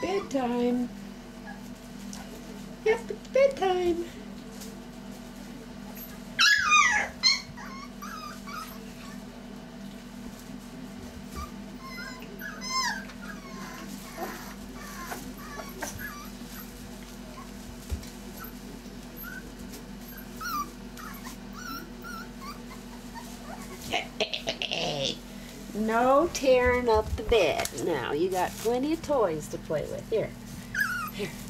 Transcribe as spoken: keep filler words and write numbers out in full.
Bedtime. Yep, it's bedtime. No tearing up the bed. Now, you got plenty of toys to play with. Here. Here.